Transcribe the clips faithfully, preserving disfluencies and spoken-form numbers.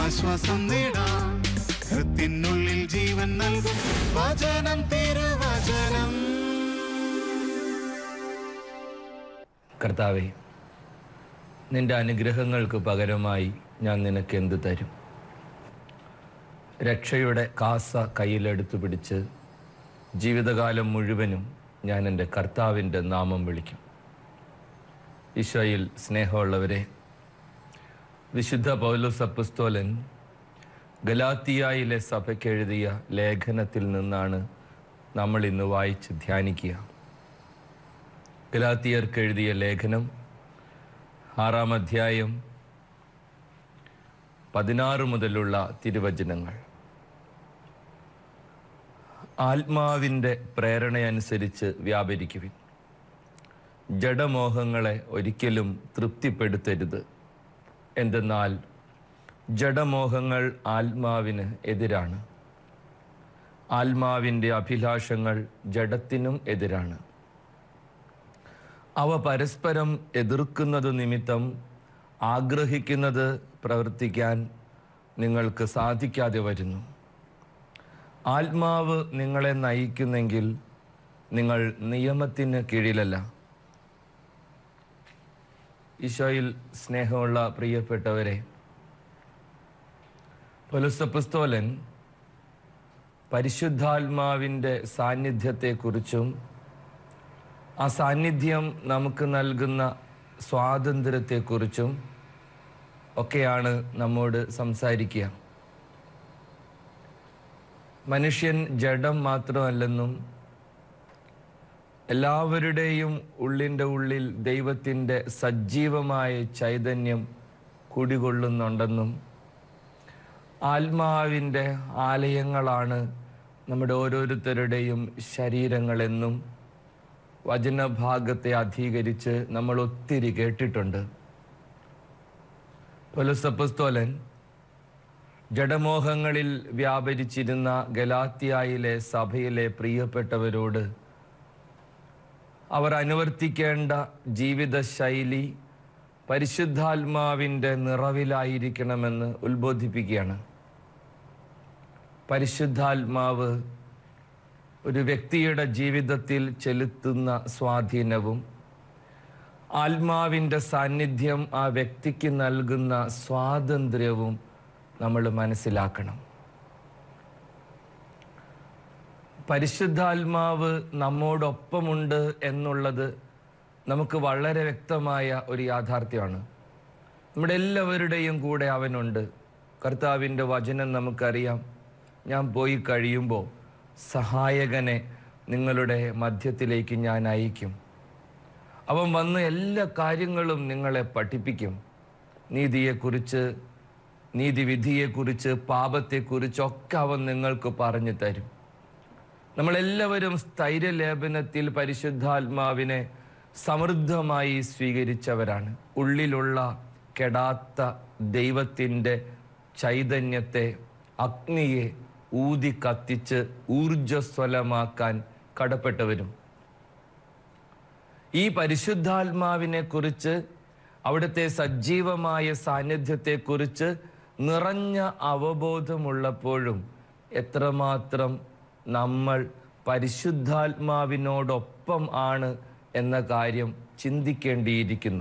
ആശ്വാസം നേടാം. ഹൃത്തിനുള്ളിൽ ജീവൻ നൽകും വചനം, തിരുവചനം. കർത്താവേ, നിന്റെ അനുഗ്രഹങ്ങൾക്ക് പകരമായി ഞാൻ നിനക്ക് എന്ത് തരും? രക്ഷയുടെ കാസ കയ്യിലെടുത്തു പിടിച്ച് ജീവിതകാലം മുഴുവനും ഞാൻ എൻ്റെ കർത്താവിൻ്റെ നാമം വിളിക്കും. ഈശോയിൽ സ്നേഹമുള്ളവരെ, വിശുദ്ധ പൗലോസ് അപ്പോസ്തലൻ ഗലാത്തിയായിലെ സഭയ്ക്ക് എഴുതിയ ലേഖനത്തിൽ നിന്നാണ് നമ്മൾ ഇന്ന് വായിച്ച് ധ്യാനിക്കുക. ഗലാത്തിയർക്ക് എഴുതിയ ലേഖനം ആറാം അധ്യായം പതിനാറ് മുതലുള്ള തിരുവചനങ്ങൾ. ആത്മാവിൻ്റെ പ്രേരണയനുസരിച്ച് വ്യാപരിക്കുവിൻ. ജഡമോഹങ്ങളെ ഒരിക്കലും തൃപ്തിപ്പെടുത്തരുത്. എന്തെന്നാൽ ജഡമോഹങ്ങൾ ആത്മാവിന് എതിരാണ്, ആത്മാവിൻ്റെ അഭിലാഷങ്ങൾ ജഡത്തിനും എതിരാണ്. അവ പരസ്പരം എതിർക്കുന്നത് നിമിത്തം ആഗ്രഹിക്കുന്നത് പ്രവർത്തിക്കാൻ നിങ്ങൾക്ക് സാധിക്കാതെ വരുന്നു. ആത്മാവ് നിങ്ങളെ നയിക്കുന്നെങ്കിൽ നിങ്ങൾ നിയമത്തിന് കീഴിലല്ല. ഈശോയിൽ സ്നേഹമുള്ള പ്രിയപ്പെട്ടവരെ, പൗലോസ് അപ്പോസ്തലൻ പരിശുദ്ധാത്മാവിൻ്റെ സാന്നിധ്യത്തെക്കുറിച്ചും ആ സാന്നിധ്യം നമുക്ക് നൽകുന്ന സ്വാതന്ത്ര്യത്തെക്കുറിച്ചും ഒക്കെയാണ് നമ്മോട് സംസാരിക്കുക. മനുഷ്യൻ ജഡം മാത്രമല്ലെന്നും എല്ലാവരുടെയും ഉള്ളിൻ്റെ ഉള്ളിൽ ദൈവത്തിൻ്റെ സജീവമായ ചൈതന്യം കുടികൊള്ളുന്നുണ്ടെന്നും ആത്മാവിൻ്റെ ആലയങ്ങളാണ് നമ്മുടെ ഓരോരുത്തരുടെയും ശരീരങ്ങളെന്നും വചനഭാഗത്തെ അധീകരിച്ച് നമ്മൾ ഒത്തിരി കേട്ടിട്ടുണ്ട്. പൗലോസ് അപ്പോസ്തലൻ ജഡമോഹങ്ങളിൽ വ്യാപരിച്ചിരുന്ന ഗലാത്യയിലെ സഭയിലെ പ്രിയപ്പെട്ടവരോട് അവർ അനുവർത്തിക്കേണ്ട ജീവിതശൈലി പരിശുദ്ധാത്മാവിൻ്റെ നിറവിലായിരിക്കണമെന്ന് ഉത്ബോധിപ്പിക്കുകയാണ്. പരിശുദ്ധാത്മാവ് ഒരു വ്യക്തിയുടെ ജീവിതത്തിൽ ചെലുത്തുന്ന സ്വാധീനവും ആത്മാവിൻ്റെ സാന്നിധ്യം ആ വ്യക്തിക്ക് നൽകുന്ന സ്വാതന്ത്ര്യവും നമ്മൾ മനസ്സിലാക്കണം. പരിശുദ്ധാത്മാവ് നമ്മോടൊപ്പമുണ്ട് എന്നുള്ളത് നമുക്ക് വളരെ വ്യക്തമായ ഒരു യാഥാർത്ഥ്യമാണ്. നമ്മുടെ എല്ലാവരുടെയും കൂടെ അവനുണ്ട്. കർത്താവിൻ്റെ വചനം നമുക്കറിയാം. ഞാൻ പോയി കഴിയുമ്പോൾ സഹായകനെ നിങ്ങളുടെ മധ്യത്തിലേക്ക് ഞാൻ അയക്കും. അവൻ വന്ന് എല്ലാ കാര്യങ്ങളും നിങ്ങളെ പഠിപ്പിക്കും. നീതിയെക്കുറിച്ച്, നീതിവിധിയെക്കുറിച്ച്, പാപത്തെക്കുറിച്ചൊക്കെ അവൻ നിങ്ങൾക്ക് പറഞ്ഞു തരും. നമ്മളെല്ലാവരും സ്ഥൈര്യലേപനത്തിൽ പരിശുദ്ധാത്മാവിനെ സമൃദ്ധമായി സ്വീകരിച്ചവരാണ്. ഉള്ളിലുള്ള കെടാത്ത ദൈവത്തിൻ്റെ ചൈതന്യത്തെ, അഗ്നിയെ ഊതി കത്തിച്ച് ഊർജ്ജസ്വലമാക്കാൻ കടപ്പെട്ടവരും. ഈ പരിശുദ്ധാത്മാവിനെ കുറിച്ച്, അവിടുത്തെ സജീവമായ സാന്നിധ്യത്തെക്കുറിച്ച് നിറഞ്ഞ അവബോധമുള്ളപ്പോഴും എത്രമാത്രം നമ്മൾ പരിശുദ്ധാത്മാവിനോടൊപ്പം ആണ് എന്ന കാര്യം ചിന്തിക്കേണ്ടിയിരിക്കുന്നു.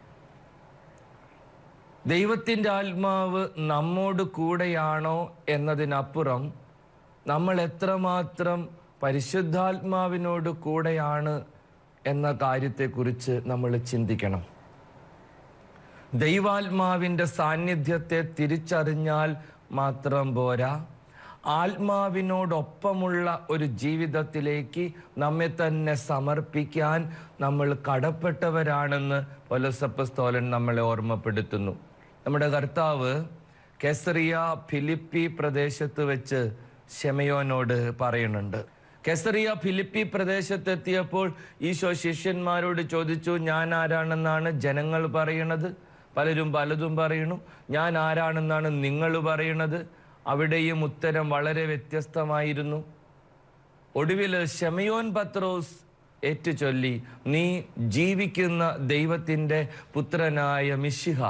ദൈവത്തിൻ്റെ ആത്മാവ് നമ്മോട് കൂടെയാണോ എന്നതിനപ്പുറം നമ്മൾ എത്രമാത്രം പരിശുദ്ധാത്മാവിനോട് കൂടെയാണ് എന്ന കാര്യത്തെക്കുറിച്ച് നമ്മൾ ചിന്തിക്കണം. ദൈവാത്മാവിൻ്റെ സാന്നിധ്യത്തെ തിരിച്ചറിഞ്ഞാൽ മാത്രം പോരാ, ആത്മാവിനോടൊപ്പമുള്ള ഒരു ജീവിതത്തിലേക്ക് നമ്മെ തന്നെ സമർപ്പിക്കാൻ നമ്മൾ കടപ്പെട്ടവരാണെന്ന് പൗലോസ് അപ്പോസ്തലൻ നമ്മളെ ഓർമ്മപ്പെടുത്തുന്നു. നമ്മുടെ കർത്താവ് കെസറിയ ഫിലിപ്പി പ്രദേശത്ത് വെച്ച് ശെമയോനോട് പറയുന്നുണ്ട്. കെസറിയ ഫിലിപ്പി പ്രദേശത്തെത്തിയപ്പോൾ ഈശോ ശിഷ്യന്മാരോട് ചോദിച്ചു, ഞാൻ ആരാണെന്നാണ് ജനങ്ങൾ പറയണത്? പലരും പലതും പറയണു. ഞാൻ ആരാണെന്നാണ് നിങ്ങൾ പറയണത്? അവിടെയും ഉത്തരം വളരെ വ്യത്യസ്തമായിരുന്നു. ഒടുവിൽ ശെമയോൻ പത്രോസ് ഏറ്റുചൊല്ലി, നീ ജീവിക്കുന്ന ദൈവത്തിൻ്റെ പുത്രനായ മിശിഹ,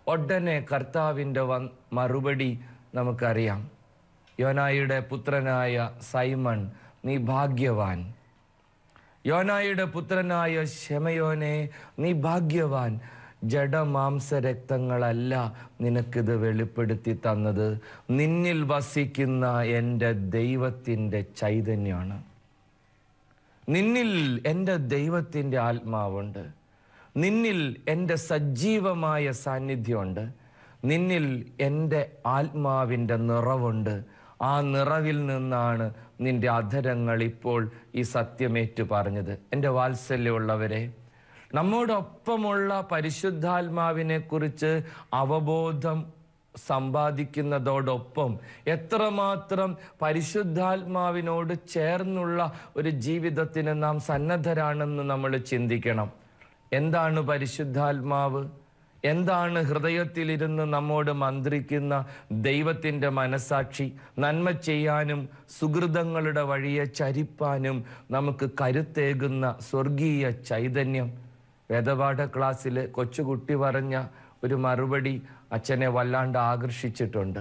ഉടനെ കർത്താവിൻ്റെ വ മറുപടി നമുക്കറിയാം. യോനായുടെ പുത്രനായ സൈമൺ, നീ ഭാഗ്യവാൻ. യോനായുടെ പുത്രനായ ശെമയോനെ, നീ ഭാഗ്യവാൻ. ജഡമാംസരക്തങ്ങളല്ല നിനക്കിത് വെളിപ്പെടുത്തി തന്നത്, നിന്നിൽ വസിക്കുന്ന എൻ്റെ ദൈവത്തിൻ്റെ ചൈതന്യമാണ്. നിന്നിൽ എൻ്റെ ദൈവത്തിൻ്റെ ആത്മാവുണ്ട്. നിന്നിൽ എൻ്റെ സജീവമായ സാന്നിധ്യമുണ്ട്. നിന്നിൽ എൻ്റെ ആത്മാവിൻ്റെ നിറവുണ്ട്. ആ നിറവിൽ നിന്നാണ് നിന്റെ അധരങ്ങൾ ഇപ്പോൾ ഈ സത്യമേറ്റു പറഞ്ഞത്. എൻ്റെ വാത്സല്യമുള്ളവരെ, നമ്മോടൊപ്പമുള്ള പരിശുദ്ധാത്മാവിനെ കുറിച്ച് അവബോധം സമ്പാദിക്കുന്നതോടൊപ്പം എത്രമാത്രം പരിശുദ്ധാത്മാവിനോട് ചേർന്നുള്ള ഒരു ജീവിതത്തിന് നാം സന്നദ്ധരാണെന്ന് നമ്മൾ ചിന്തിക്കണം. എന്താണ് പരിശുദ്ധാത്മാവ്? എന്താണ് ഹൃദയത്തിലിരുന്ന് നമ്മോട് മന്ത്രിക്കുന്ന ദൈവത്തിൻ്റെ മനസാക്ഷി? നന്മ ചെയ്യാനും സുഹൃതങ്ങളുടെ വഴിയെ ചരിപ്പാനും നമുക്ക് കരുത്തേകുന്ന സ്വർഗീയ ചൈതന്യം. വേദപാഠ ക്ലാസ്സിൽ കൊച്ചുകുട്ടി പറഞ്ഞ ഒരു മറുപടി അച്ഛനെ വല്ലാണ്ട് ആകർഷിച്ചിട്ടുണ്ട്.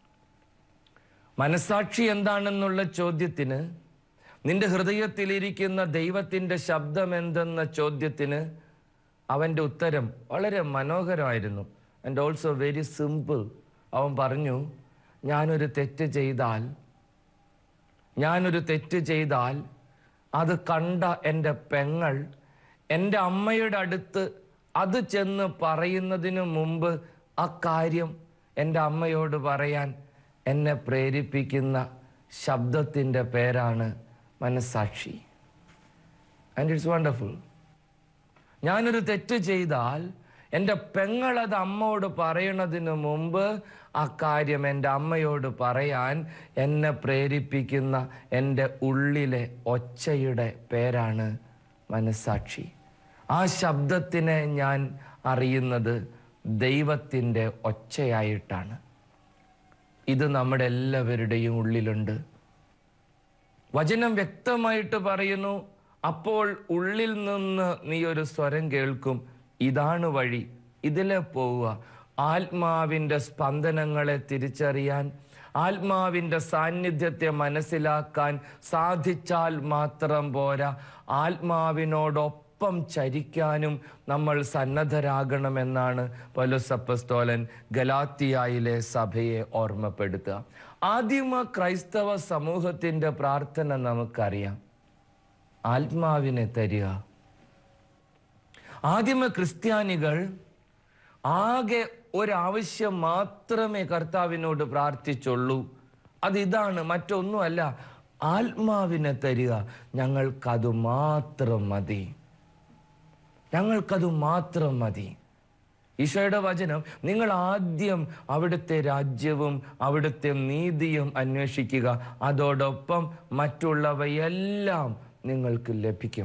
മനസാക്ഷി എന്താണെന്നുള്ള ചോദ്യത്തിന്, നിന്റെ ഹൃദയത്തിലിരിക്കുന്ന ദൈവത്തിൻ്റെ ശബ്ദം എന്തെന്ന ചോദ്യത്തിന് അവൻ്റെ ഉത്തരം വളരെ മനോഹരമായിരുന്നു. And also very simple. അവൻ പറഞ്ഞു, ഞാനൊരു തെറ്റ് ചെയ്താൽ ഞാനൊരു തെറ്റ് ചെയ്താൽ അത് കണ്ട എൻ്റെ പെങ്ങൾ എൻ്റെ അമ്മയുടെ അടുത്ത് അത് ചെന്ന് പറയുന്നതിന് മുമ്പ് ആ കാര്യം എൻ്റെ അമ്മയോട് പറയാൻ എന്നെ പ്രേരിപ്പിക്കുന്ന ശബ്ദത്തിൻ്റെ പേരാണ് മനസാക്ഷി. And it's wonderful. ഞാനൊരു തെറ്റ് ചെയ്താൽ എൻ്റെ പെങ്ങളത് അമ്മയോട് പറയണതിന് മുമ്പ് ആ കാര്യം എൻ്റെ അമ്മയോട് പറയാൻ എന്നെ പ്രേരിപ്പിക്കുന്ന എൻ്റെ ഉള്ളിലെ ഒച്ചയുടെ പേരാണ് മനസാക്ഷി. ആ ശബ്ദത്തിനെ ഞാൻ അറിയുന്നത് ദൈവത്തിൻ്റെ ഒച്ചയായിട്ടാണ്. ഇത് നമ്മുടെ എല്ലാവരുടെയും ഉള്ളിലുണ്ട്. വചനം വ്യക്തമായിട്ട് പറയുന്നു, അപ്പോൾ ഉള്ളിൽ നിന്ന് നീ ഒരു സ്വരം കേൾക്കും, ഇതാണ് വഴി, ഇതിലെ പോവുക. ആത്മാവിൻ്റെ സ്പന്ദനങ്ങളെ തിരിച്ചറിയാൻ, ആത്മാവിൻ്റെ സാന്നിധ്യത്തെ മനസ്സിലാക്കാൻ സാധിച്ചാൽ മാത്രം പോരാ, ആത്മാവിനോടൊപ്പം ചരിക്കാനും നമ്മൾ സന്നദ്ധരാകണമെന്നാണ് പൗലോസ് അപ്പോസ്തലൻ ഗലാത്യയിലെ സഭയെ ഓർമ്മപ്പെടുത്തുക. ആദിമ ക്രൈസ്തവ സമൂഹത്തിൻ്റെ പ്രാർത്ഥന നമുക്കറിയാം, ആത്മാവിനെ തരിക. ആദിമ ക്രിസ്ത്യാനികൾ ആകെ ഒരാവശ്യം മാത്രമേ കർത്താവിനോട് പ്രാർത്ഥിച്ചുള്ളൂ. അതിതാണ്, മറ്റൊന്നുമല്ല. ആത്മാവിനെ തരിക, ഞങ്ങൾക്കത് മാത്രം മതി, ഞങ്ങൾക്കത് മാത്രം മതി. ഈശോയുടെ വചനം, നിങ്ങൾ ആദ്യം അവിടുത്തെ രാജ്യവും അവിടുത്തെ നീതിയും അന്വേഷിക്കുക, അതോടൊപ്പം മറ്റുള്ളവയെല്ലാം നിങ്ങൾക്ക് ലഭിക്കും.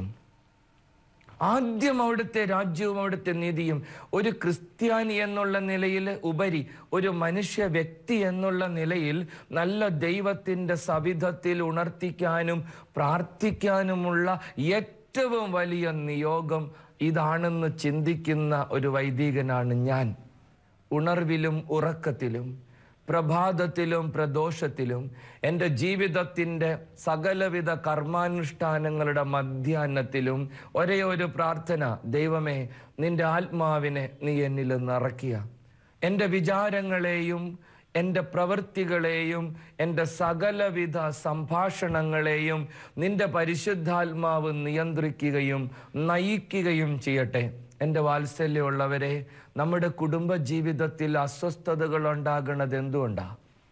ആദ്യം അവിടുത്തെ രാജ്യവും അവിടുത്തെ നീതിയും. ഒരു ക്രിസ്ത്യാനി എന്നുള്ള നിലയിൽ ഉപരി ഒരു മനുഷ്യ വ്യക്തി എന്നുള്ള നിലയിൽ നല്ല ദൈവത്തിൻ്റെ സവിധത്തിൽ ഉണർത്തിക്കാനും പ്രാർത്ഥിക്കാനുമുള്ള ഏറ്റവും വലിയ നിയോഗം ഇതാണെന്ന് ചിന്തിക്കുന്ന ഒരു വൈദികനാണ് ഞാൻ. ഉണർവിലും ഉറക്കത്തിലും പ്രഭാതത്തിലും പ്രദോഷത്തിലും എൻ്റെ ജീവിതത്തിൻ്റെ സകലവിധ കർമാനുഷ്ഠാനങ്ങളുടെ മധ്യാഹ്നത്തിലും ഒരേ ഒരു പ്രാർത്ഥന, ദൈവമേ നിൻ്റെ ആത്മാവിനെ നീ എന്നിൽ നിറയ്ക്കുക. എൻ്റെ വിചാരങ്ങളെയും എൻ്റെ പ്രവൃത്തികളെയും എൻ്റെ സകലവിധ സംഭാഷണങ്ങളെയും നിൻ്റെ പരിശുദ്ധാത്മാവ് നിയന്ത്രിക്കുകയും നയിക്കുകയും ചെയ്യട്ടെ. എൻ്റെ വാത്സല്യമുള്ളവരെ, നമ്മുടെ കുടുംബ ജീവിതത്തിൽ അസ്വസ്ഥതകൾ ഉണ്ടാകുന്നത് എന്തുകൊണ്ടാ?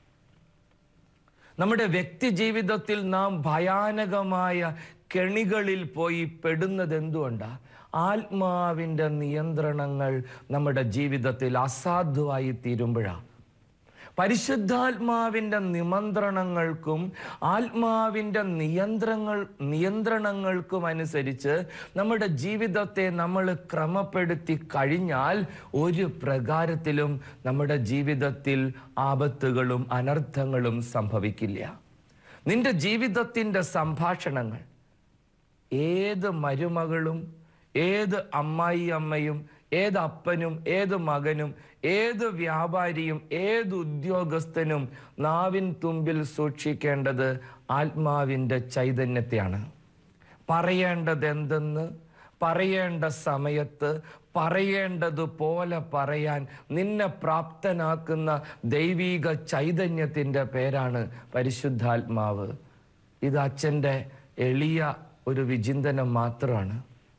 നമ്മുടെ വ്യക്തി ജീവിതത്തിൽ നാം ഭയാനകമായ കെണികളിൽ പോയി പെടുന്നത് എന്തുകൊണ്ടാ? ആത്മാവിൻ്റെ നിയന്ത്രണങ്ങൾ നമ്മുടെ ജീവിതത്തിൽ അസാധുവായി തീരുമ്പോഴാണ്. പരിശുദ്ധാത്മാവിൻ്റെ നിമന്ത്രണങ്ങൾക്കും ആത്മാവിൻ്റെ നിയന്ത്രങ്ങൾ നിയന്ത്രണങ്ങൾക്കും അനുസരിച്ച് നമ്മുടെ ജീവിതത്തെ നമ്മൾ ക്രമപ്പെടുത്തി കഴിഞ്ഞാൽ ഒരു പ്രകാരത്തിലും നമ്മുടെ ജീവിതത്തിൽ ആപത്തുകളും അനർത്ഥങ്ങളും സംഭവിക്കില്ല. നിന്റെ ജീവിതത്തിൻ്റെ സംഭാഷണങ്ങൾ ഏത് മരുമകളും ഏത് അമ്മായി അമ്മയും ഏത് അപ്പനും ഏത് മകനും ഏത് വ്യാപാരിയും ഏത് ഉദ്യോഗസ്ഥനും നാവിൻ തുമ്പിൽ സൂക്ഷിക്കേണ്ടത് ആത്മാവിൻ്റെ ചൈതന്യത്തെയാണ്. പറയേണ്ടത് എന്തെന്ന് പറയേണ്ട സമയത്ത് പറയേണ്ടതുപോലെ പറയാൻ നിന്നെ പ്രാപ്തനാക്കുന്ന ദൈവീക ചൈതന്യത്തിൻ്റെ പേരാണ് പരിശുദ്ധാത്മാവ്. ഇത് അച്ഛൻ്റെ എളിയ ഒരു വിചിന്തനം മാത്രമാണ്.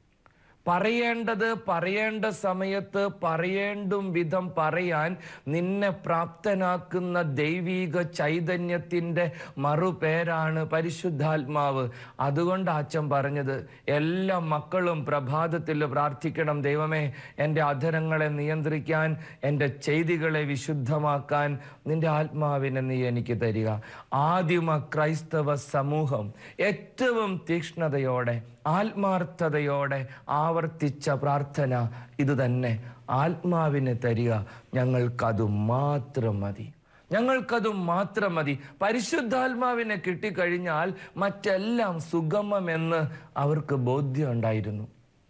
പറയേണ്ടത് പറയേണ്ട സമയത്ത് പറയേണ്ടും വിധം പറയാൻ നിന്നെ പ്രാപ്തനാക്കുന്ന ദൈവീക ചൈതന്യത്തിൻ്റെ മറുപേരാണ് പരിശുദ്ധാത്മാവ്. അതുകൊണ്ട് അച്ഛൻ പറഞ്ഞത് എല്ലാ മക്കളും പ്രഭാതത്തിൽ പ്രാർത്ഥിക്കണം, ദൈവമേ എൻ്റെ അധരങ്ങളെ നിയന്ത്രിക്കാൻ, എൻ്റെ ചെയ്തികളെ വിശുദ്ധമാക്കാൻ നിൻ്റെ ആത്മാവിനെ നീ എനിക്ക് തരിക. ആദിമ ക്രൈസ്തവ സമൂഹം ഏറ്റവും തീക്ഷ്ണതയോടെ ആത്മാർത്ഥതയോടെ ആവർത്തിച്ച പ്രാർത്ഥന ഇത് തന്നെ, ആത്മാവിനെ തരിക, ഞങ്ങൾക്കത് മാത്രം മതി, ഞങ്ങൾക്കത് മാത്രം മതി. പരിശുദ്ധാത്മാവിനെ കിട്ടിക്കഴിഞ്ഞാൽ മറ്റെല്ലാം സുഗമമെന്ന് അവർക്ക് ബോധ്യം ഉണ്ടായിരുന്നു.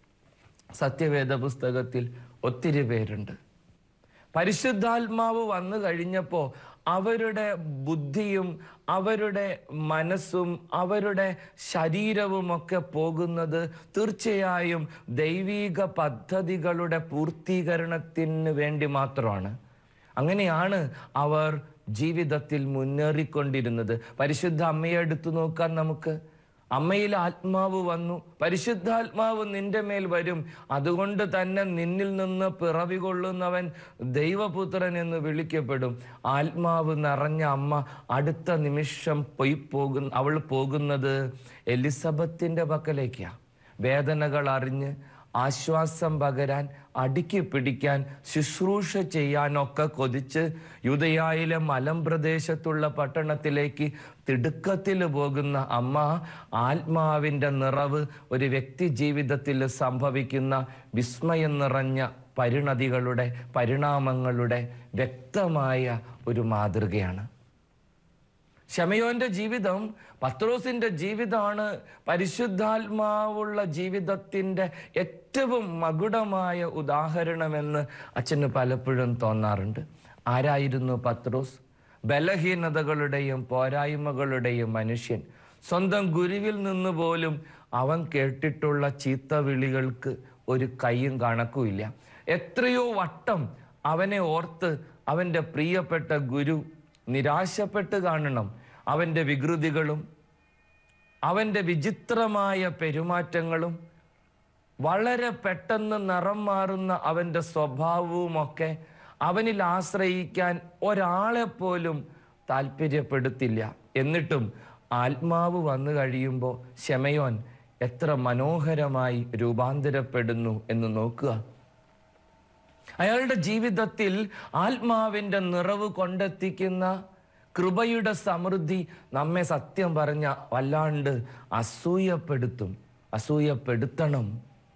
സത്യവേദ പുസ്തകത്തിൽ ഒത്തിരി പേരുണ്ട്. പരിശുദ്ധാത്മാവ് വന്നു കഴിഞ്ഞപ്പോൾ അവരുടെ ബുദ്ധിയും അവരുടെ മനസ്സും അവരുടെ ശരീരവുമൊക്കെ പോകുന്നത് തീർച്ചയായും ദൈവീക പദ്ധതികളുടെ പൂർത്തീകരണത്തിന് വേണ്ടി മാത്രമാണ്. അങ്ങനെയാണ് അവർ ജീവിതത്തിൽ മുന്നേറിക്കൊണ്ടിരുന്നത്. പരിശുദ്ധ അമ്മയെ എടുത്തു നോക്കാൻ നമുക്ക്. അമ്മയിൽ ആത്മാവ് വന്നു, പരിശുദ്ധാത്മാവ് നിന്റെ മേൽ വരും, അതുകൊണ്ട് തന്നെ നിന്നിൽ നിന്ന് പിറവി കൊള്ളുന്നവൻ ദൈവപുത്രൻ എന്ന് വിളിക്കപ്പെടും. ആത്മാവ് നിറഞ്ഞ അമ്മ അടുത്ത നിമിഷം പോയി പോകുന്ന അവൾ പോകുന്നത് എലിസബത്തിന്റെ പക്കലേക്കാണ്. വേദനകൾ അറിഞ്ഞ് ആശ്വാസം പകരാൻ, അടുക്കി പിടിക്കാൻ, ശുശ്രൂഷ ചെയ്യാനൊക്കെ കൊതിച്ച് യൂദയായിലെ മലമ്പ്രദേശത്തുള്ള പട്ടണത്തിലേക്ക് തിടുക്കത്തിൽ പോകുന്ന അമ്മ ആത്മാവിൻ്റെ നിറവ് ഒരു വ്യക്തി ജീവിതത്തിൽ സംഭവിക്കുന്ന വിസ്മയം നിറഞ്ഞ പരിണതികളുടെ പരിണാമങ്ങളുടെ വ്യക്തമായ ഒരു മാതൃകയാണ്. ശമയോന്റെ ജീവിതം, പത്രോസിന്റെ ജീവിതമാണ് പരിശുദ്ധാത്മാവുള്ള ജീവിതത്തിൻ്റെ ഏറ്റവും മകുടമായ ഉദാഹരണമെന്ന് അച്ഛന് പലപ്പോഴും തോന്നാറുണ്ട്. ആരായിരുന്നു പത്രോസ്? ബലഹീനതകളുടെയും പോരായ്മകളുടെയും മനുഷ്യൻ. സ്വന്തം ഗുരുവിൽ നിന്ന് പോലും അവൻ കേട്ടിട്ടുള്ള ചീത്തവിളികൾക്ക് ഒരു കൈയും കണക്കുമില്ല. എത്രയോ വട്ടം അവനെ ഓർത്ത് അവൻ്റെ പ്രിയപ്പെട്ട ഗുരു നിരാശപ്പെട്ട് കാണണം. അവൻ്റെ വികൃതികളും അവൻ്റെ വിചിത്രമായ പെരുമാറ്റങ്ങളും വളരെ പെട്ടെന്ന് നിറം മാറുന്ന അവൻ്റെ സ്വഭാവവുമൊക്കെ അവനിൽ ആശ്രയിക്കാൻ ഒരാളെ പോലും താല്പര്യപ്പെടുത്തില്ല. എന്നിട്ടും ആത്മാവ് വന്നു കഴിയുമ്പോൾ ശമയോൻ എത്ര മനോഹരമായി രൂപാന്തരപ്പെടുന്നു എന്ന് നോക്കുക. അയാളുടെ ജീവിതത്തിൽ ആത്മാവിൻ്റെ നിറവ് കൊണ്ടെത്തിക്കുന്ന കൃപയുടെ സമൃദ്ധി നമ്മെ സത്യം പറഞ്ഞ വല്ലാണ്ട് അസൂയപ്പെടുത്തും, അസൂയപ്പെടുത്തണം.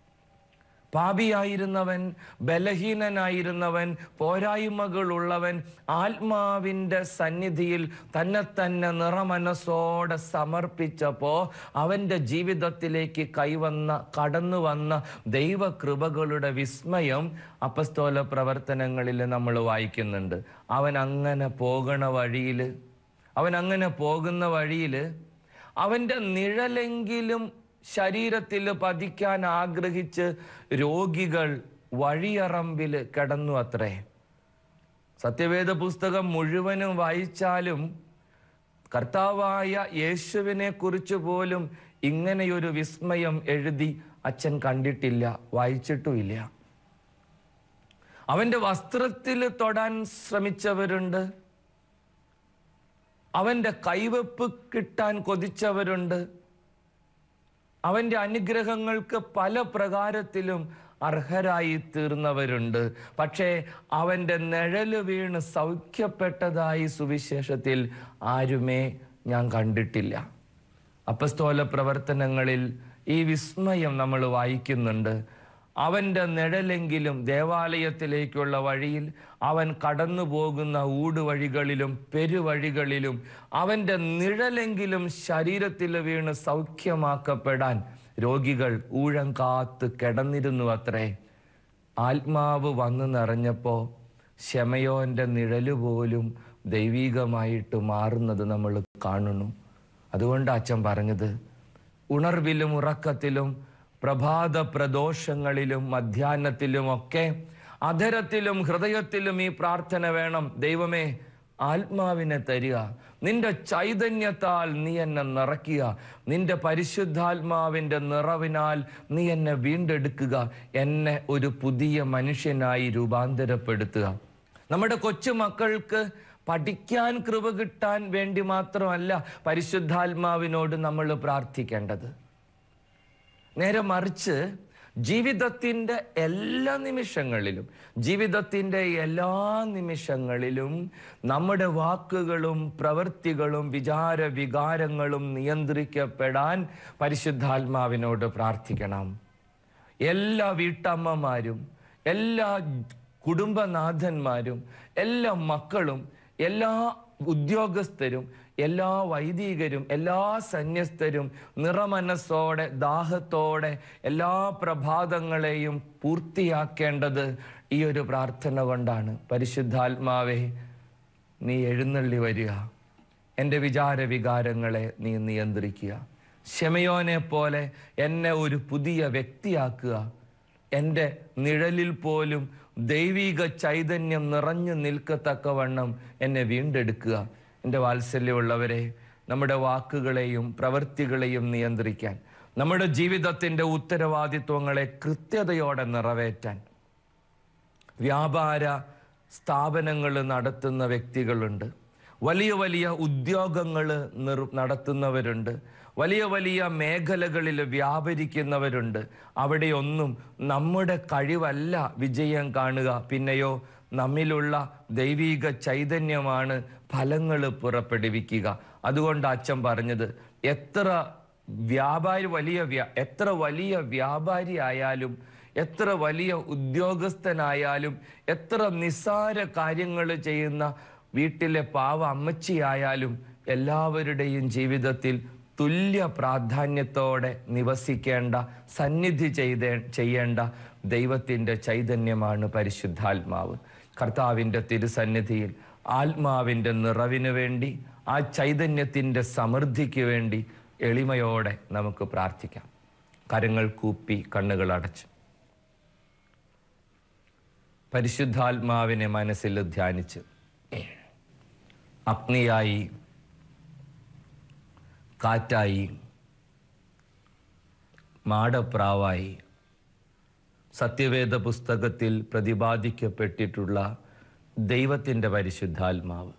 പാപിയായിരുന്നവൻ, ബലഹീനനായിരുന്നവൻ, പോരായ്മകളുള്ളവൻ ആത്മാവിൻ്റെ സന്നിധിയിൽ തന്നെ തന്നെ നിറമനസ്സോടെ സമർപ്പിച്ചപ്പോൾ അവൻ്റെ ജീവിതത്തിലേക്ക് കൈവന്ന കടന്നു വന്ന ദൈവകൃപകളുടെ വിസ്മയം അപ്പസ്തോല പ്രവർത്തനങ്ങളിൽ നമ്മൾ വായിക്കുന്നുണ്ട്. അവൻ അങ്ങനെ പോകണ വഴിയിൽ അവൻ അങ്ങനെ പോകുന്ന വഴിയിൽ അവൻ്റെ നിഴലെങ്കിലും ശരീരത്തിൽ പതിക്കാൻ ആഗ്രഹിച്ച് രോഗികൾ വഴിയറമ്പിൽ കിടന്നു അത്രേ. സത്യവേദ പുസ്തകം മുഴുവനും വായിച്ചാലും കർത്താവായ യേശുവിനെ കുറിച്ച് പോലും ഇങ്ങനെയൊരു വിസ്മയം എഴുതി അച്ഛൻ കണ്ടിട്ടില്ല, വായിച്ചിട്ടുമില്ല. അവൻ്റെ വസ്ത്രത്തിൽ തൊടാൻ ശ്രമിച്ചവരുണ്ട്, അവൻ്റെ കൈവെപ്പ് കിട്ടാൻ കൊതിച്ചവരുണ്ട്, അവൻ്റെ അനുഗ്രഹങ്ങൾക്ക് പല പ്രകാരത്തിലും അർഹരായി തീർന്നവരുണ്ട്. പക്ഷേ അവൻ്റെ നിഴല് വീണ് സൗഖ്യപ്പെട്ടതായി സുവിശേഷത്തിൽ ആരുമേ ഞാൻ കണ്ടിട്ടില്ല. അപ്പസ്തോല പ്രവർത്തനങ്ങളിൽ ഈ വിസ്മയം നമ്മൾ വായിക്കുന്നുണ്ട്. അവൻ്റെ നിഴലെങ്കിലും ദേവാലയത്തിലേക്കുള്ള വഴിയിൽ, അവൻ കടന്നു പോകുന്ന ഊടുവഴികളിലും പെരുവഴികളിലും അവൻ്റെ നിഴലെങ്കിലും ശരീരത്തിൽ വീണ് സൗഖ്യമാക്കപ്പെടാൻ രോഗികൾ ഊഴം കാത്ത് കിടന്നിരുന്നു അത്രേ. ആത്മാവ് വന്നു നിറഞ്ഞപ്പോൾ ശമയോന്റെ നിഴല് പോലും ദൈവികമായിട്ട് മാറുന്നത് നമ്മൾ കാണുന്നു. അതുകൊണ്ട് അച്ഛൻ പറഞ്ഞത്, ഉണർവിലും ഉറക്കത്തിലും പ്രഭാത പ്രദോഷങ്ങളിലും മധ്യാഹ്നത്തിലും ഒക്കെ അധരത്തിലും ഹൃദയത്തിലും ഈ പ്രാർത്ഥന വേണം. ദൈവമേ, ആത്മാവിനെ തരിക, നിന്റെ ചൈതന്യത്താൽ നീ എന്നെ നിറയ്ക്കുക, നിന്റെ പരിശുദ്ധാത്മാവിൻ്റെ നിറവിനാൽ നീ എന്നെ വീണ്ടെടുക്കുക, എന്നെ ഒരു പുതിയ മനുഷ്യനായി രൂപാന്തരപ്പെടുത്തുക. നമ്മുടെ കൊച്ചുമക്കൾക്ക് പഠിക്കാൻ കൃപ കിട്ടാൻ വേണ്ടി മാത്രമല്ല പരിശുദ്ധാത്മാവിനോട് നമ്മൾ പ്രാർത്ഥിക്കേണ്ടത്. നേരെ മറിച്ച് ജീവിതത്തിൻ്റെ എല്ലാ നിമിഷങ്ങളിലും ജീവിതത്തിൻ്റെ എല്ലാ നിമിഷങ്ങളിലും നമ്മുടെ വാക്കുകളും പ്രവൃത്തികളും വിചാര വികാരങ്ങളും നിയന്ത്രിക്കപ്പെടാൻ പരിശുദ്ധാത്മാവിനോട് പ്രാർത്ഥിക്കണം. എല്ലാ വീട്ടമ്മമാരും എല്ലാ കുടുംബനാഥന്മാരും എല്ലാ മക്കളും എല്ലാ ഉദ്യോഗസ്ഥരും എല്ലാ വൈദികരും എല്ലാ സന്യസ്തരും നിറമനസ്സോടെ ദാഹത്തോടെ എല്ലാ പ്രഭാതങ്ങളെയും പൂർത്തിയാക്കേണ്ടത് ഈ ഒരു പ്രാർത്ഥന കൊണ്ടാണ്. പരിശുദ്ധാത്മാവേ, നീ എഴുന്നള്ളി വരിക, എൻ്റെ വിചാര വികാരങ്ങളെ നീ നിയന്ത്രിക്കുക, ശമയോനെ പോലെ എന്നെ ഒരു പുതിയ വ്യക്തിയാക്കുക, എൻ്റെ നിഴലിൽ പോലും ദൈവിക ചൈതന്യം നിറഞ്ഞു നിൽക്കത്തക്കവണ്ണം എന്നെ വീണ്ടെടുക്കുക. എൻ്റെ വാത്സല്യമുള്ളവരെ, നമ്മുടെ വാക്കുകളെയും പ്രവൃത്തികളെയും നിയന്ത്രിക്കാൻ, നമ്മുടെ ജീവിതത്തിൻ്റെ ഉത്തരവാദിത്വങ്ങളെ കൃത്യതയോടെ നിറവേറ്റാൻ വ്യാപാര സ്ഥാപനങ്ങൾ നടത്തുന്ന വ്യക്തികളുണ്ട്, വലിയ വലിയ ഉദ്യോഗങ്ങൾ നിർ നടത്തുന്നവരുണ്ട്, വലിയ വലിയ മേഖലകളിൽ വ്യാപരിക്കുന്നവരുണ്ട്. അവിടെയൊന്നും നമ്മുടെ കഴിവല്ല വിജയം കാണുക, പിന്നെയോ നമ്മിലുള്ള ദൈവിക ചൈതന്യമാണ് ഫലങ്ങൾ പുറപ്പെടുവിക്കുക. അതുകൊണ്ട് അച്ഛൻ പറഞ്ഞത്, എത്ര വ്യാപാരി വലിയ വ്യാ എത്ര വലിയ വ്യാപാരി ആയാലും എത്ര വലിയ ഉദ്യോഗസ്ഥനായാലും എത്ര നിസ്സാര കാര്യങ്ങൾ ചെയ്യുന്ന വീട്ടിലെ പാവ അമ്മച്ചിയായാലും എല്ലാവരുടെയും ജീവിതത്തിൽ തുല്യ പ്രാധാന്യത്തോടെ നിവസിക്കേണ്ട, സന്നിധി ചെയ്തേ ചെയ്യേണ്ട ദൈവത്തിൻ്റെ ചൈതന്യമാണ് പരിശുദ്ധാത്മാവ്. കർത്താവിൻ്റെ തിരുസന്നിധിയിൽ ആത്മാവിൻ്റെ നിറവിന് വേണ്ടി, ആ ചൈതന്യത്തിൻ്റെ സമൃദ്ധിക്ക് വേണ്ടി എളിമയോടെ നമുക്ക് പ്രാർത്ഥിക്കാം. കരങ്ങൾ കൂപ്പി കണ്ണുകൾ അടച്ച് പരിശുദ്ധാത്മാവിനെ മനസ്സിൽ ധ്യാനിച്ച് അഗ്നിയായി, കാറ്റായി, മാടപ്രാവായി സത്യവേദ പുസ്തകത്തിൽ പ്രതിപാദിക്കപ്പെട്ടിട്ടുള്ള ദൈവത്തിൻ്റെ പരിശുദ്ധാത്മാവ്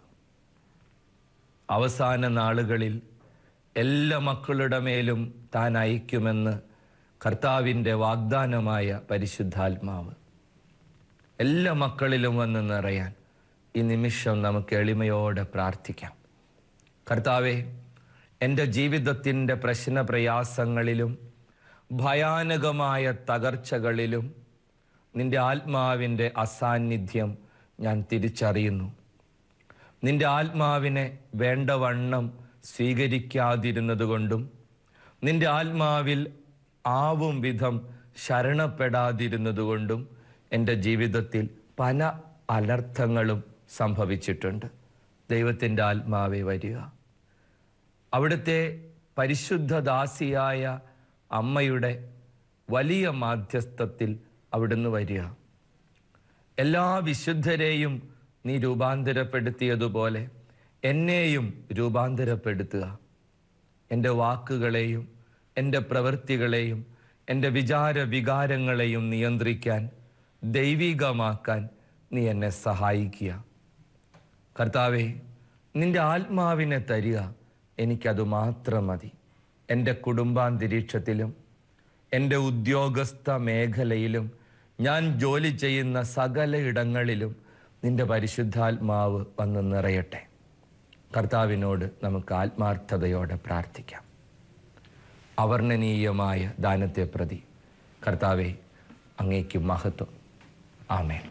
അവസാന നാളുകളിൽ എല്ലാ മക്കളുടെ മേലും താൻ അയക്കുമെന്ന് കർത്താവിൻ്റെ വാഗ്ദാനമായ പരിശുദ്ധാത്മാവ് എല്ലാ മക്കളിലും വന്ന് നിറയാൻ ഈ നിമിഷം നമുക്ക് എളിമയോടെ പ്രാർത്ഥിക്കാം. കർത്താവേ, എൻ്റെ ജീവിതത്തിൻ്റെ പ്രശ്ന പ്രയാസങ്ങളിലും ഭയാനകമായ തകർച്ചകളിലും നിൻ്റെ ആത്മാവിൻ്റെ അസാന്നിധ്യം ഞാൻ തിരിച്ചറിയുന്നു. നിൻ്റെ ആത്മാവിനെ വേണ്ടവണ്ണം സ്വീകരിക്കാതിരുന്നത് കൊണ്ടും നിൻ്റെ ആത്മാവിൽ ആവും വിധം ശരണപ്പെടാതിരുന്നത് കൊണ്ടും എൻ്റെ ജീവിതത്തിൽ പല അനർത്ഥങ്ങളും സംഭവിച്ചിട്ടുണ്ട്. ദൈവത്തിൻ്റെ ആത്മാവേ വരിക. അവിടുത്തെ പരിശുദ്ധദാസിയായ അമ്മയുടെ വലിയ മാധ്യസ്ഥത്തിൽ അവിടുന്ന് വരിക. എല്ലാ വിശുദ്ധരെയും നീ രൂപാന്തരപ്പെടുത്തിയതുപോലെ എന്നെയും രൂപാന്തരപ്പെടുത്തുക. എൻ്റെ വാക്കുകളെയും എൻ്റെ പ്രവൃത്തികളെയും എൻ്റെ വിചാര വികാരങ്ങളെയും നിയന്ത്രിക്കാൻ, ദൈവികമാക്കാൻ നീ എന്നെ സഹായിക്കുക. കർത്താവേ, നിൻ്റെ ആത്മാവിനെ തരിക, എനിക്കത് മാത്രം മതി. എൻ്റെ കുടുംബാന്തരീക്ഷത്തിലും എൻ്റെ ഉദ്യോഗസ്ഥ മേഖലയിലും ഞാൻ ജോലി ചെയ്യുന്ന സകല ഇടങ്ങളിലും നിൻ്റെ പരിശുദ്ധാത്മാവ് വന്ന് നിറയട്ടെ. കർത്താവിനോട് നമുക്ക് ആത്മാർത്ഥതയോടെ പ്രാർത്ഥിക്കാം. അവർണ്ണനീയമായ ദാനത്തെ പ്രതി കർത്താവെ, അങ്ങേക്ക് മഹത്വം. ആമേൻ.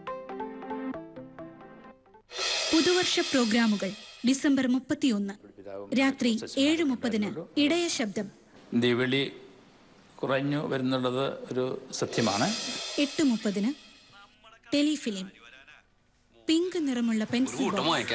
പുതുവർഷ പ്രോഗ്രാമുകൾ ഡിസംബർ മുപ്പത്തിയൊന്ന്. രാത്രി ഏഴ് മുപ്പതിന് ഇടയ ശബ്ദം. ദിവിളി കുറഞ്ഞു വരുന്നുള്ളത് ഒരു സത്യമാണ്. എട്ട് മുപ്പതിന് ടെലിഫിലിം. പിങ്ക് നിറമുള്ള പെൻസിൽ.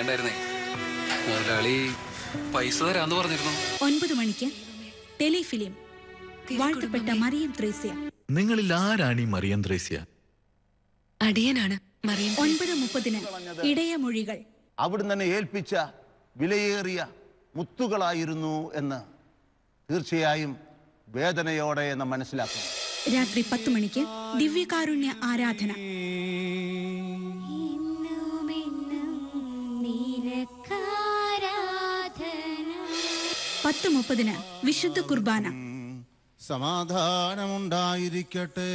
ഒൻപത് മണിക്ക് ടെലിഫിലിം. വാഴ്ത്തപ്പെട്ട മറിയം ത്രേസ്യ. നിങ്ങളിൽ ആരാണ് ഈ മറിയം ത്രേസ്യ? അടിയനാണ് മറിയം. ഒൻപത് മുപ്പതിന് ഇടയമൊഴികൾ. അവിടുന്ന് തന്നെ ഏൽപ്പിച്ച വിലയേറിയ മുത്തുകളായിരുന്നു എന്ന് തീർച്ചയായും വേദനയോടെ നാം മനസ്സിലാക്കുന്നു. രാത്രി പത്ത് മണിക്ക് ദിവ്യകാരുണ്യ ആരാധന. പത്ത് മുപ്പതിന് വിശുദ്ധ കുർബാന. സമാധാനമുണ്ടായിരിക്കട്ടെ.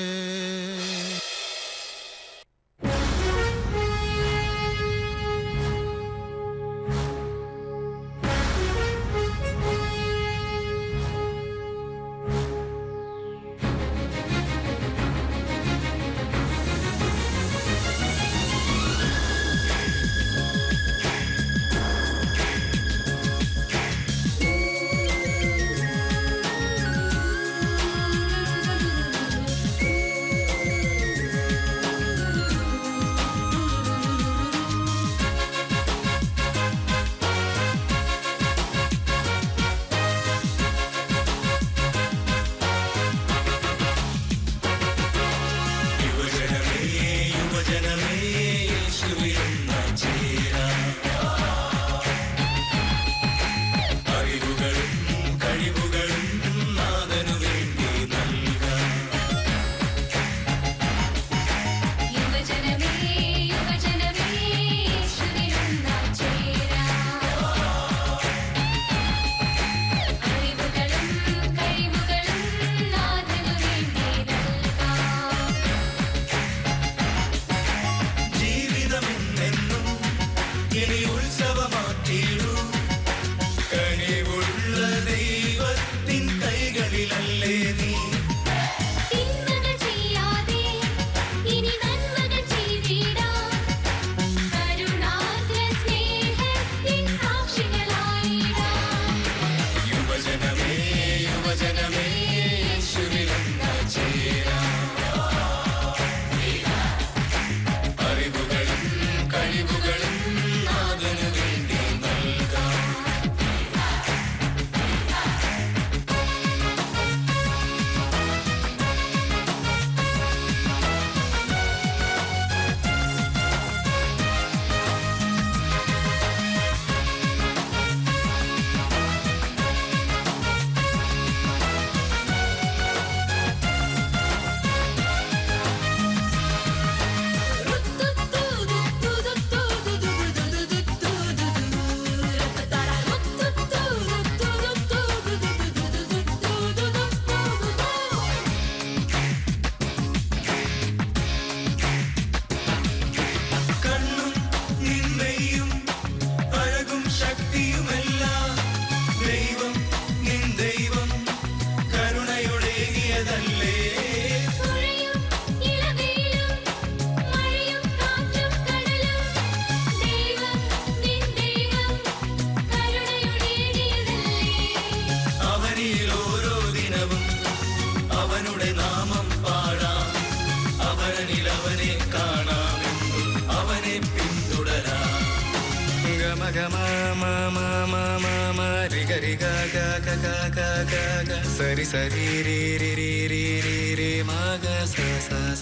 സരി സരി രി രി രി രി രി രി മഗ സ സ സ.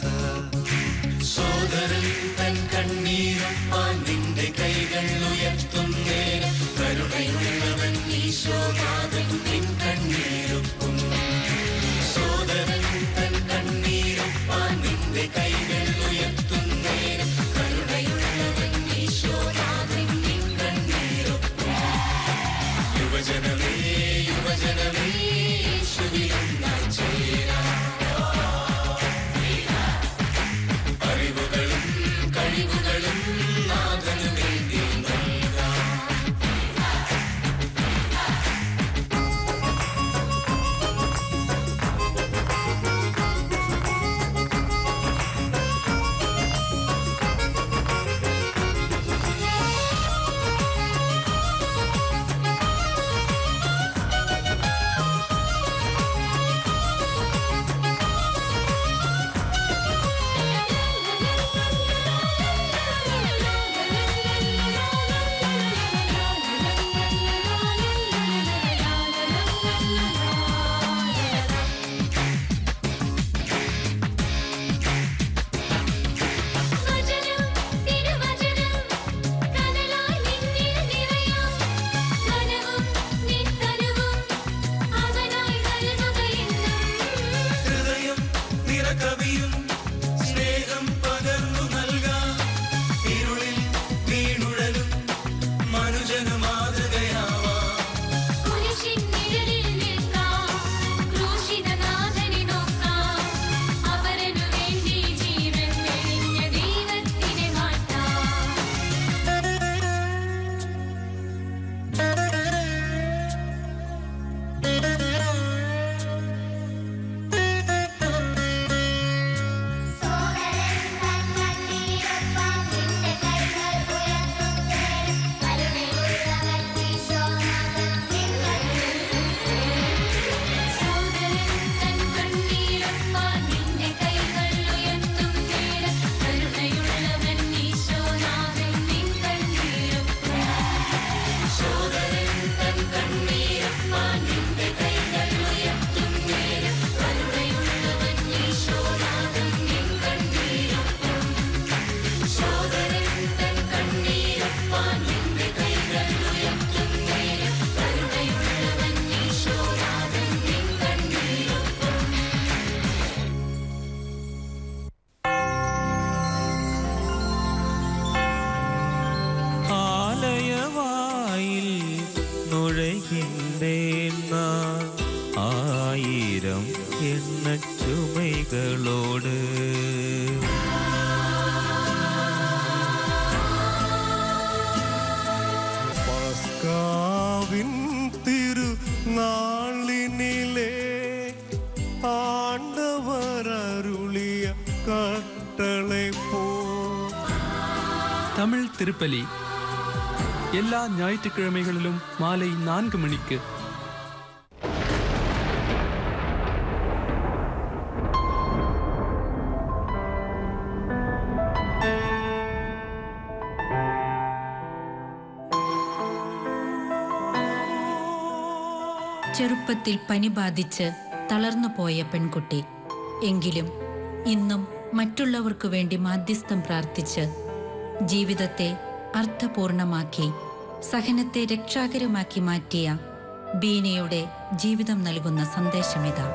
സോദരൻ തൻ കണ്ണീരൊപ്പാൻ നിന്റെ കൈകൾ ഉയർത്തുന്നേരം കരുണയുള്ളവൻ ഈശോനാഥൻ നിൻ കണ്ണീരൊപ്പും. സോദരൻ തൻ കണ്ണീരൊപ്പാൻ നിന്റെ കൈകൾ ഉയർത്തുന്നേരം കരുണയുള്ളവൻ ഈശോനാഥൻ നിൻ കണ്ണീരൊപ്പും. യുവജനമേ യുവജനമേ യേശുവിലൊന്നായി ചേരാം. മക്കളോട്. പസ്കാവിൻ തിരുനാളിനിലെ ആണ്ടവർ അരുളിയ കട്ടളെ പോ. தமிழ் திருப்பலி எல்லா ஞாயிற்றுக்கிழமைகளிலும் மாலை நான்கு மணிக்கு. ചെറുപ്പത്തിൽ പനി ബാധിച്ച് തളർന്നു പോയ പെൺകുട്ടി എങ്കിലും ഇന്നും മറ്റുള്ളവർക്കു വേണ്ടി മാധ്യസ്ഥം പ്രാർത്ഥിച്ച് ജീവിതത്തെ അർത്ഥപൂർണമാക്കി സഹനത്തെ രക്ഷാകരമാക്കി മാറ്റിയ ബീനയുടെ ജീവിതം നൽകുന്ന സന്ദേശമിതാ.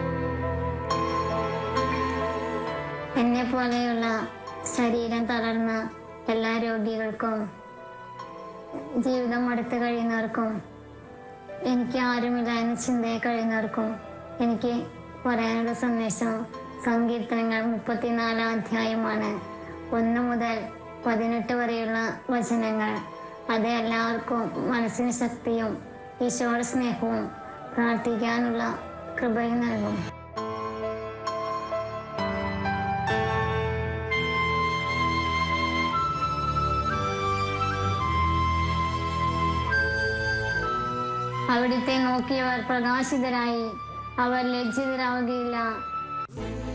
എന്നെ പോലെയുള്ള ശരീരം തളർന്ന എല്ലാ രോഗികൾക്കും ജീവിതം മടുത്തു കഴിയുന്നവർക്കും എനിക്ക് ആരുമില്ല എന്ന ചിന്തയെ കഴിയുന്നവർക്കും എനിക്ക് പറയാനുള്ള സന്ദേശം സങ്കീർത്തനങ്ങൾ മുപ്പത്തിനാലാം അധ്യായമാണ്. ഒന്ന് മുതൽ പതിനെട്ട് വരെയുള്ള വചനങ്ങൾ. അത് എല്ലാവർക്കും മനസ്സിന് ശക്തിയും ഈശോയുടെ സ്നേഹവും പ്രാർത്ഥിക്കാനുള്ള കൃപയും നൽകും. അവിടുത്തെ നോക്കിയവർ പ്രകാശിതരായി, അവർ ലജ്ജിതരാവുകയില്ല.